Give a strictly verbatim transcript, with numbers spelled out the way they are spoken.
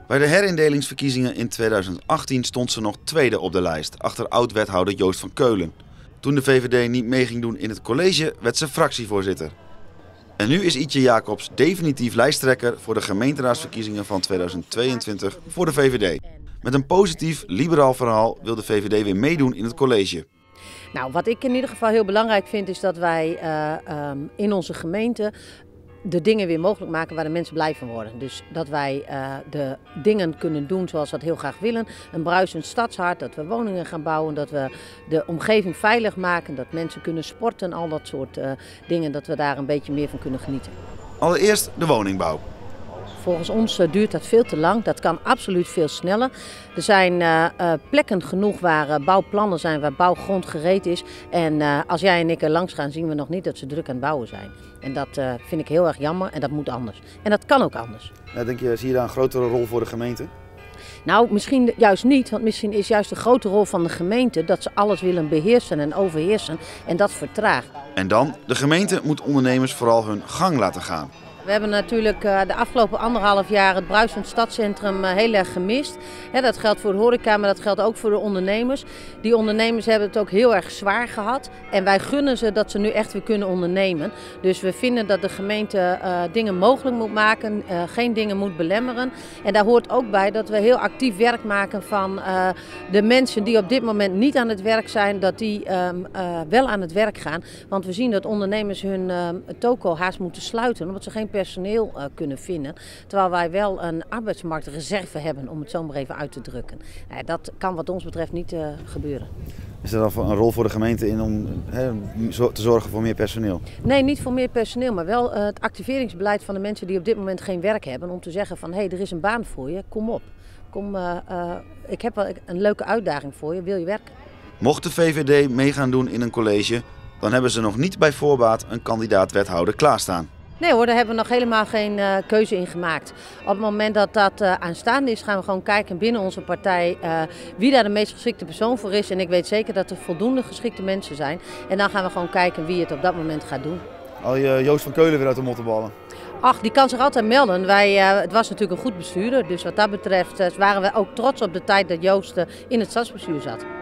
Bij de herindelingsverkiezingen in tweeduizend achttien stond ze nog tweede op de lijst, achter oud-wethouder Joost van Keulen. Toen de V V D niet mee ging doen in het college, werd ze fractievoorzitter. En nu is Ietje Jacobs definitief lijsttrekker voor de gemeenteraadsverkiezingen van tweeduizend tweeëntwintig voor de V V D. Met een positief, liberaal verhaal wil de V V D weer meedoen in het college. Nou, wat ik in ieder geval heel belangrijk vind is dat wij uh, um, in onze gemeente de dingen weer mogelijk maken waar de mensen blij van worden. Dus dat wij uh, de dingen kunnen doen zoals we dat heel graag willen. Een bruisend stadshart, dat we woningen gaan bouwen, dat we de omgeving veilig maken, dat mensen kunnen sporten, al dat soort uh, dingen, dat we daar een beetje meer van kunnen genieten. Allereerst de woningbouw. Volgens ons uh, duurt dat veel te lang. Dat kan absoluut veel sneller. Er zijn uh, uh, plekken genoeg waar uh, bouwplannen zijn, waar bouwgrond gereed is. En uh, als jij en ik er langs gaan, zien we nog niet dat ze druk aan het bouwen zijn. En dat uh, vind ik heel erg jammer en dat moet anders. En dat kan ook anders. Ja, denk je, zie je daar een grotere rol voor de gemeente? Nou, misschien juist niet, want misschien is juist de grote rol van de gemeente dat ze alles willen beheersen en overheersen en dat vertraagt. En dan, de gemeente moet ondernemers vooral hun gang laten gaan. We hebben natuurlijk de afgelopen anderhalf jaar het bruisend stadscentrum heel erg gemist. Dat geldt voor de horeca, maar dat geldt ook voor de ondernemers. Die ondernemers hebben het ook heel erg zwaar gehad. En wij gunnen ze dat ze nu echt weer kunnen ondernemen. Dus we vinden dat de gemeente uh, dingen mogelijk moet maken, uh, geen dingen moet belemmeren. En daar hoort ook bij dat we heel actief werk maken van uh, de mensen die op dit moment niet aan het werk zijn, dat die uh, uh, wel aan het werk gaan. Want we zien dat ondernemers hun uh, toko haast moeten sluiten, omdat ze geen personeel uh, kunnen vinden. Terwijl wij wel een arbeidsmarktreserve hebben, om het zo maar even uit te drukken. Nou, dat kan wat ons betreft niet uh, gebeuren. Is er dan een rol voor de gemeente in om he, te zorgen voor meer personeel? Nee, niet voor meer personeel, maar wel uh, het activeringsbeleid van de mensen die op dit moment geen werk hebben. Om te zeggen van, hé, hey, er is een baan voor je, kom op. Kom, uh, uh, ik heb wel een leuke uitdaging voor je, wil je werken? Mocht de V V D mee gaan doen in een college, dan hebben ze nog niet bij voorbaat een kandidaat-wethouder klaarstaan. Nee hoor, daar hebben we nog helemaal geen uh, keuze in gemaakt. Op het moment dat dat uh, aanstaande is, gaan we gewoon kijken binnen onze partij uh, wie daar de meest geschikte persoon voor is. En ik weet zeker dat er voldoende geschikte mensen zijn. En dan gaan we gewoon kijken wie het op dat moment gaat doen. Al je Joost van Keulen weer uit de mottenballen? Ach, die kan zich altijd melden. Wij, uh, het was natuurlijk een goed bestuurder. Dus wat dat betreft uh, waren we ook trots op de tijd dat Joost uh, in het stadsbestuur zat.